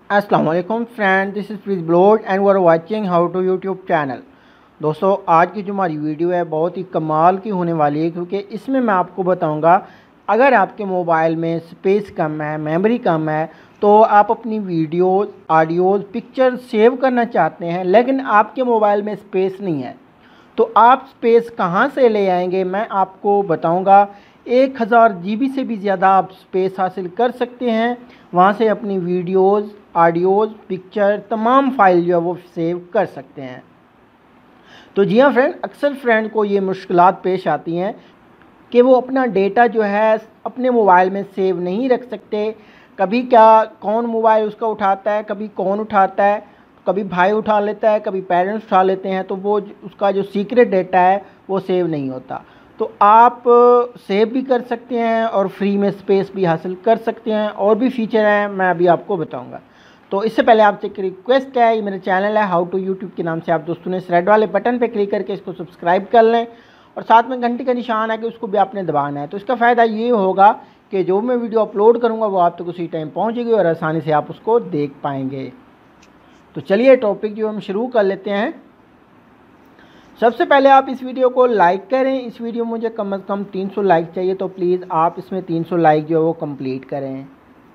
अस्सलाम वालेकुम friend, this is please blog and we are watching how to YouTube channel. दोस्तों, आज की जो हमारी वीडियो है बहुत ही कमाल की होने वाली है, क्योंकि इसमें मैं आपको बताऊंगा अगर आपके मोबाइल में स्पेस कम है, मेमोरी कम है, तो आप अपनी वीडियोस, ऑडियोज़, पिक्चर सेव करना चाहते हैं लेकिन आपके मोबाइल में स्पेस नहीं है, तो आप स्पेस कहाँ से ले आएंगे मैं आपको बताऊंगा। 1000 GB से भी ज़्यादा आप स्पेस हासिल कर सकते हैं। वहाँ से अपनी वीडियोज़, ऑडियोज़, पिक्चर, तमाम फाइल जो है वो सेव कर सकते हैं। तो जी हाँ फ्रेंड, अक्सर फ्रेंड को ये मुश्किलात पेश आती हैं कि वो अपना डेटा जो है अपने मोबाइल में सेव नहीं रख सकते। कभी क्या कौन मोबाइल उसका उठाता है, कभी कौन उठाता है, कभी भाई उठा लेता है, कभी पेरेंट्स उठा लेते हैं, तो वो उसका जो सीक्रेट डेटा है वो सेव नहीं होता। तो आप सेव भी कर सकते हैं और फ्री में स्पेस भी हासिल कर सकते हैं। और भी फीचर हैं, मैं अभी आपको बताऊंगा। तो इससे पहले आपसे एक रिक्वेस्ट है, ये मेरा चैनल है हाउ टू यूट्यूब के नाम से, आप दोस्तों ने इस रेड वाले बटन पे क्लिक करके इसको सब्सक्राइब कर लें और साथ में घंटी का निशान है कि उसको भी आपने दबाना है। तो इसका फ़ायदा ये होगा कि जो मैं वीडियो अपलोड करूँगा वो आप तक उसी टाइम पहुँचेगी और आसानी से आप उसको देख पाएंगे। तो चलिए टॉपिक जो हम शुरू कर लेते हैं। सबसे पहले आप इस वीडियो को लाइक करें। इस वीडियो में मुझे कम से कम 300 लाइक चाहिए, तो प्लीज़ आप इसमें 300 लाइक जो है वो कंप्लीट करें।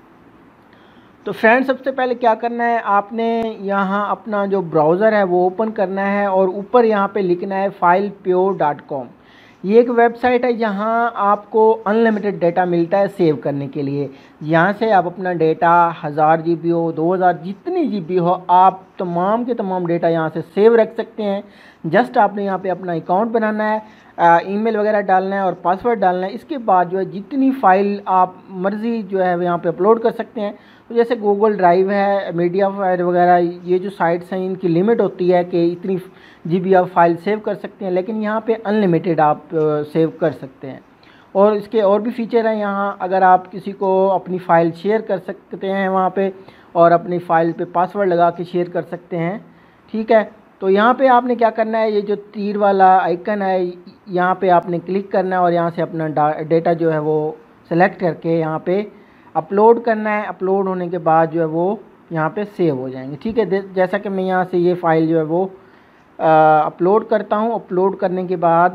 तो फ्रेंड, सबसे पहले क्या करना है, आपने यहाँ अपना जो ब्राउज़र है वो ओपन करना है और ऊपर यहाँ पे लिखना है filepure.com। ये एक वेबसाइट है जहाँ आपको अनलिमिटेड डेटा मिलता है सेव करने के लिए। यहाँ से आप अपना डेटा 1000 GB हो, 2000, जितनी GB हो, आप तमाम के तमाम डेटा यहाँ से सेव रख सकते हैं। जस्ट आपने यहाँ पे अपना अकाउंट बनाना है, ईमेल वगैरह डालना है और पासवर्ड डालना है। इसके बाद जो है जितनी फ़ाइल आप मर्ज़ी जो है यहाँ पे अपलोड कर सकते हैं। तो जैसे गूगल ड्राइव है, मीडिया फाइल वगैरह, ये जो साइट्स हैं इनकी लिमिट होती है कि इतनी GB आप फाइल सेव कर सकते हैं, लेकिन यहाँ पे अनलिमिटेड आप सेव कर सकते हैं। और इसके और भी फीचर हैं यहाँ, अगर आप किसी को अपनी फ़ाइल शेयर कर सकते हैं वहाँ पे, और अपनी फ़ाइल पे पासवर्ड लगा के शेयर कर सकते हैं। ठीक है, तो यहाँ पे आपने क्या करना है, ये जो तीर वाला आइकन है यहाँ पे आपने क्लिक करना है और यहाँ से अपना डेटा जो है वो सेलेक्ट करके यहाँ पे अपलोड करना है। अपलोड होने के बाद जो है वो यहाँ पे सेव हो जाएंगे। ठीक है, जैसा कि मैं यहाँ से ये फ़ाइल जो है वो अपलोड करता हूँ। अपलोड करने के बाद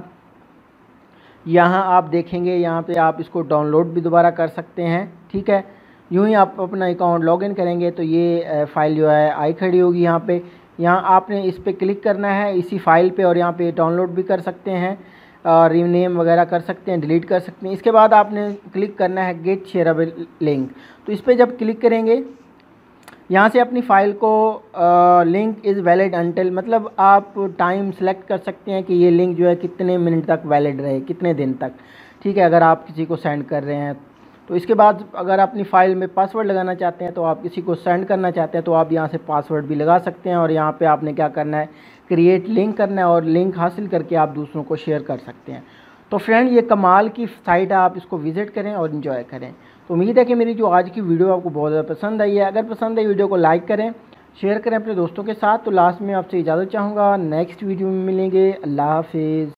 यहाँ आप देखेंगे, यहाँ पे आप इसको डाउनलोड भी दोबारा कर सकते हैं। ठीक है, यूँ ही आप अपना अकाउंट लॉगिन करेंगे तो ये फ़ाइल जो है आई खड़ी होगी यहाँ पे। यहाँ आपने इस पर क्लिक करना है इसी फ़ाइल पे, और यहाँ पे डाउनलोड भी कर सकते हैं, रीनेम वगैरह कर सकते हैं, डिलीट कर सकते हैं। इसके बाद आपने क्लिक करना है गेट शेयरेबल लिंक। तो इस पर जब क्लिक करेंगे, यहाँ से अपनी फ़ाइल को लिंक इज़ वैलिड अंटिल, मतलब आप टाइम सेलेक्ट कर सकते हैं कि ये लिंक जो है कितने मिनट तक वैलिड रहे, कितने दिन तक। ठीक है, अगर आप किसी को सेंड कर रहे हैं तो इसके बाद अगर अपनी फ़ाइल में पासवर्ड लगाना चाहते हैं, तो आप किसी को सेंड करना चाहते हैं तो आप यहाँ से पासवर्ड भी लगा सकते हैं। और यहाँ पे आपने क्या करना है, क्रिएट लिंक करना है और लिंक हासिल करके आप दूसरों को शेयर कर सकते हैं। तो फ्रेंड, ये कमाल की साइट है, आप इसको विज़िट करें और इन्जॉय करें। तो उम्मीद है कि मेरी जो आज की वीडियो आपको बहुत ज़्यादा पसंद आई है। अगर पसंद आई वीडियो को लाइक करें, शेयर करें अपने दोस्तों के साथ। तो लास्ट में आपसे इजाज़त चाहूँगा, नेक्स्ट वीडियो में मिलेंगे। अल्लाह हाफिज़।